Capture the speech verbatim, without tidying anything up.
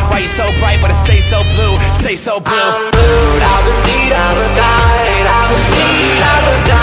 Why you so bright but it stays so blue, stay so blue? I'm blue, I've been need, I've been died, I've been need, I've been died.